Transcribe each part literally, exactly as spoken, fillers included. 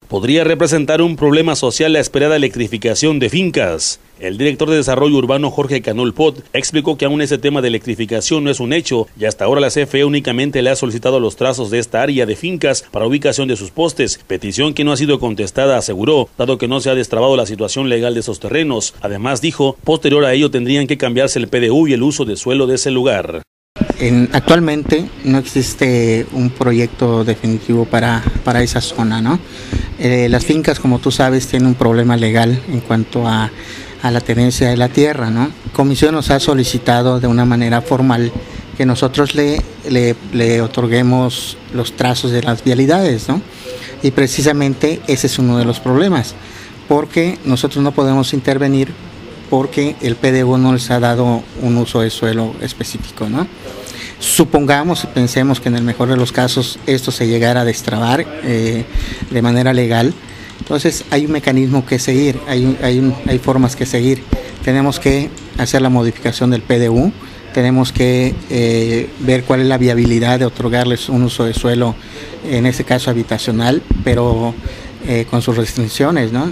podría representar un problema social la esperada electrificación de fincas. El director de Desarrollo Urbano, Jorge Canol Pot, explicó que aún ese tema de electrificación no es un hecho y hasta ahora la C F E únicamente le ha solicitado los trazos de esta área de fincas para ubicación de sus postes, petición que no ha sido contestada, aseguró, dado que no se ha destrabado la situación legal de esos terrenos. Además, dijo, posterior a ello tendrían que cambiarse el P D U y el uso de suelo de ese lugar. En, actualmente no existe un proyecto definitivo para, para esa zona, ¿no? Eh, las fincas, como tú sabes, tienen un problema legal en cuanto a, a la tenencia de la tierra, ¿no? Comisión nos ha solicitado de una manera formal que nosotros le, le, le otorguemos los trazos de las vialidades, ¿no? Y precisamente ese es uno de los problemas, porque nosotros no podemos intervenir porque el P D U no les ha dado un uso de suelo específico, ¿no? Supongamos y pensemos que en el mejor de los casos esto se llegara a destrabar eh, de manera legal, entonces hay un mecanismo que seguir, hay, hay, un, hay formas que seguir. Tenemos que hacer la modificación del P D U, tenemos que eh, ver cuál es la viabilidad de otorgarles un uso de suelo, en este caso habitacional, pero eh, con sus restricciones, ¿no?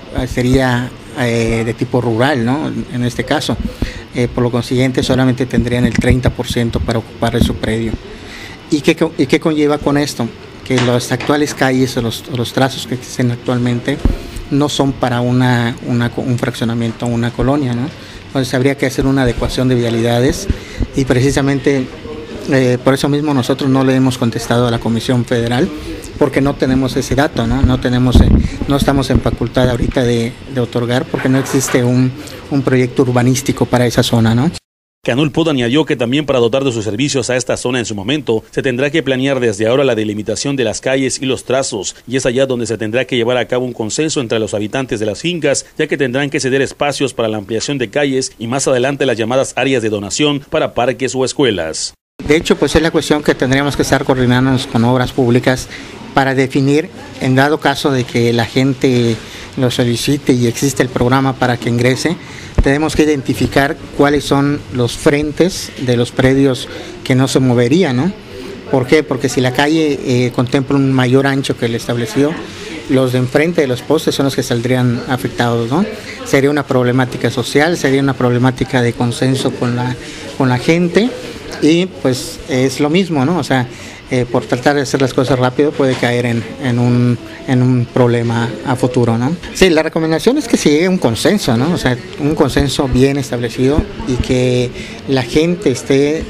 Sería eh, de tipo rural, ¿no? En este caso. Eh, por lo consiguiente solamente tendrían el treinta por ciento para ocupar su predio. ¿Y qué, y qué conlleva con esto? Que las actuales calles o los, los trazos que existen actualmente no son para una, una, un fraccionamiento o una colonia, ¿no? Entonces habría que hacer una adecuación de vialidades y precisamente eh, por eso mismo nosotros no le hemos contestado a la Comisión Federal porque no tenemos ese dato, ¿no? No tenemos, eh, no estamos en facultad ahorita de, de otorgar porque no existe un, un proyecto urbanístico para esa zona, ¿no? Canol Pot añadió que también para dotar de sus servicios a esta zona en su momento, se tendrá que planear desde ahora la delimitación de las calles y los trazos, y es allá donde se tendrá que llevar a cabo un consenso entre los habitantes de las fincas, ya que tendrán que ceder espacios para la ampliación de calles y más adelante las llamadas áreas de donación para parques o escuelas. De hecho, pues es la cuestión que tendríamos que estar coordinándonos con obras públicas para definir, en dado caso de que la gente lo solicite y existe el programa para que ingrese, tenemos que identificar cuáles son los frentes de los predios que no se moverían, ¿no? ¿Por qué? Porque si la calle eh, contempla un mayor ancho que el establecido, los de enfrente de los postes son los que saldrían afectados, ¿no? Sería una problemática social, sería una problemática de consenso con la, con la gente y pues es lo mismo, ¿no? O sea, eh, por tratar de hacer las cosas rápido puede caer en, en, un, en un problema a futuro, ¿no? Sí, la recomendación es que se llegue a un consenso, ¿no? O sea, un consenso bien establecido y que la gente esté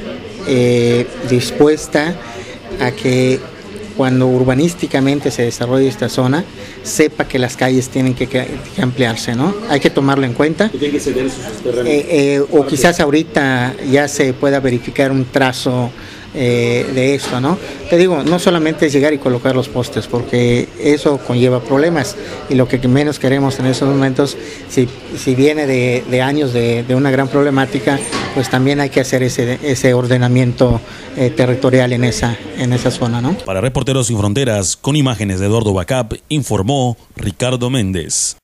eh, dispuesta a que cuando urbanísticamente se desarrolle esta zona, sepa que las calles tienen que, que ampliarse, ¿no? Hay que tomarlo en cuenta. Tienen que ceder sus terrenos. Eh, eh, o quizás ahorita ya se pueda verificar un trazo eh, de esto, ¿no? Te digo, no solamente es llegar y colocar los postes, porque eso conlleva problemas y lo que menos queremos en esos momentos, si, si viene de, de años de, de una gran problemática, pues también hay que hacer ese, ese ordenamiento eh, territorial en esa, en esa zona, ¿no? Para Reporteros Sin Fronteras, con imágenes de Eduardo Bacap, informó Ricardo Méndez.